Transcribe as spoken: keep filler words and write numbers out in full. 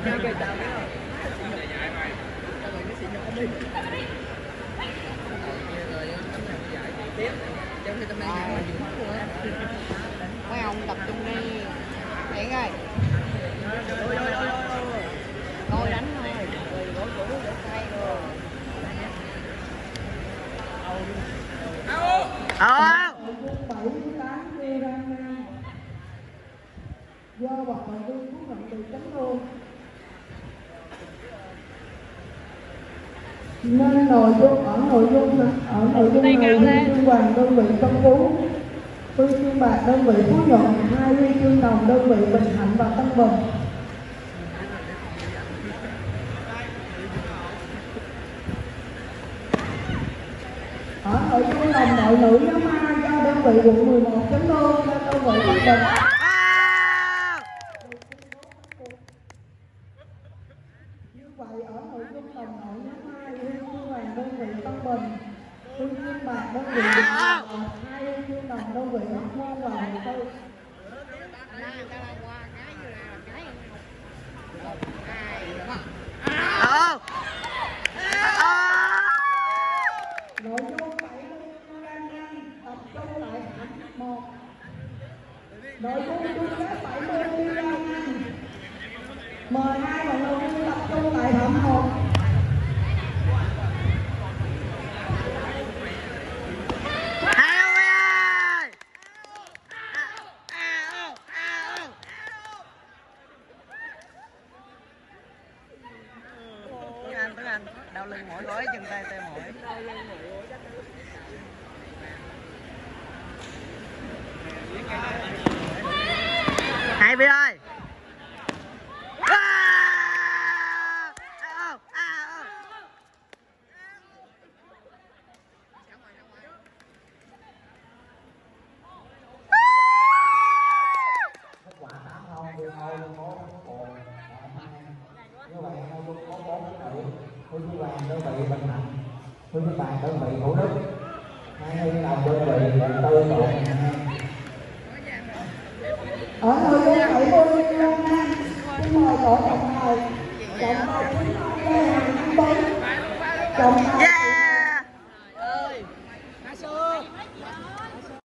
Mấy ông tập trung đi. Điện ơi. Coi đánh thôi. Rồi gỗ cũ để tay rồi. Ờ. Do hoặc là viên phú nhận bị chấn thương nên nội dung ở nội dung ở nội dung này huy chương vàng đơn vị Tân Phú, huy chương bạc đơn vị Phú Nhuận, hai huy chương đồng đơn vị Bình Thạnh và Tân Bình. Ở nội dung đồng đội nữ nhóm A do đơn vị quận mười một chấn thương cho đơn vị Tân Bình. Vậy ở nội dung đồng đội nhóm hai, huy chương vàng đơn vị Tân Bình, huy chương bạc đơn vị Bình Thạnh, hai huy chương đồng đơn vị Hóc Môn và Hồ Tư. Nội dung bảy mươi kg tập trung tại hạng một. Nội dung chung kết bảy mươi kg mời hai vận động viên tập trung tại hạng một. Anh Tuấn Anh đau lưng mỏi gối chân tay tê mỏi. Hai bi ơi. Huy chương vàng đơn vị Bình Thạnh, huy chương bạc đơn vị Thủ Đức, hai huy chương đồng đơn vị Tư Cộng. Ở nội dung bảy mươi kg xin mời tổ trọng tài trọng tài Lê Hoàng Anh Tuấn trọng tài